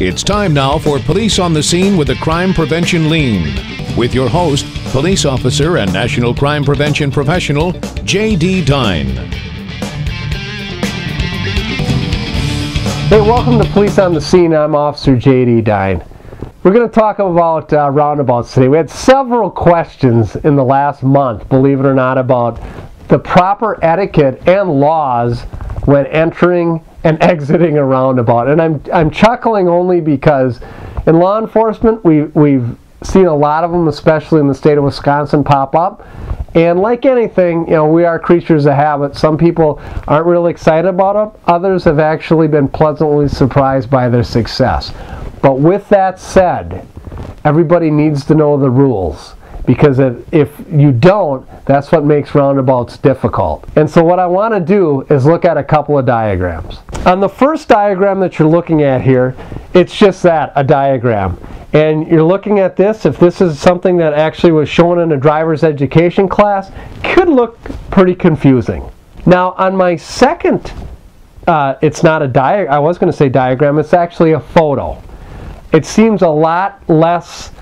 It's time now for Police on the Scene with a Crime Prevention Lean. With your host, Police Officer and National Crime Prevention Professional, J.D. Dhein. Hey, welcome to Police on the Scene. I'm Officer J.D. Dhein. We're going to talk about roundabouts today. We had several questions in the last month, believe it or not, about the proper etiquette and laws when entering and exiting a roundabout. And I'm chuckling only because in law enforcement we've seen a lot of them, especially in the state of Wisconsin, pop up. And like anything, you know, we are creatures of habit. Some people aren't really excited about them. Others have actually been pleasantly surprised by their success. But with that said, everybody needs to know the rules, because if you don't, that's what makes roundabouts difficult. And so what I want to do is look at a couple of diagrams. On the first diagram that you're looking at here, it's just that, a diagram. And you're looking at this, if this is something that actually was shown in a driver's education class, could look pretty confusing. Now on my second, it's not a diagram, I was going to say diagram, it's actually a photo. It seems a lot less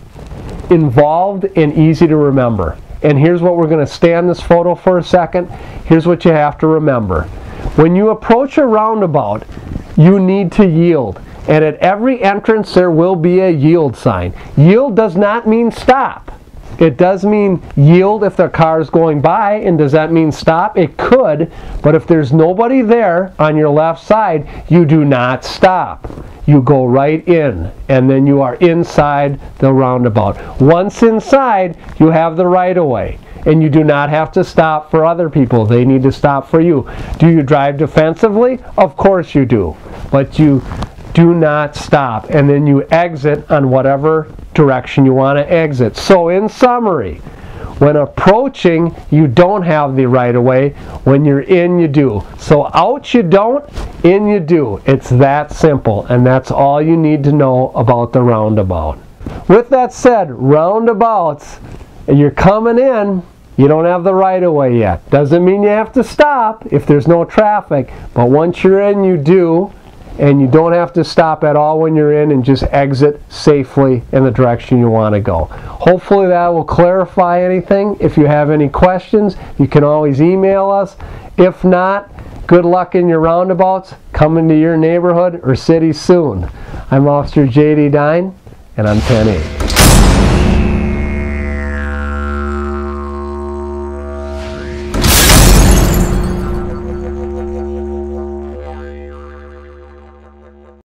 involved and easy to remember. And here's what we're going to stay on this photo for a second. Here's what you have to remember. When you approach a roundabout, you need to yield. And at every entrance there will be a yield sign. Yield does not mean stop. It does mean yield if the car is going by. And does that mean stop? It could, but if there's nobody there on your left side, you do not stop. You go right in, and then you are inside the roundabout. Once inside, you have the right-of-way, and you do not have to stop for other people. They need to stop for you. Do you drive defensively? Of course you do, but you do not stop, and then you exit on whatever direction you want to exit. So in summary, when approaching, you don't have the right-of-way. When you're in, you do. So out you don't, in you do. It's that simple, and that's all you need to know about the roundabout. With that said, roundabouts, you're coming in, you don't have the right-of-way yet. Doesn't mean you have to stop if there's no traffic, but once you're in, you do. And you don't have to stop at all when you're in, and just exit safely in the direction you want to go. Hopefully that will clarify anything. If you have any questions, you can always email us. If not, good luck in your roundabouts coming to your neighborhood or city soon. I'm Officer J.D. Dhein, and I'm 10-8.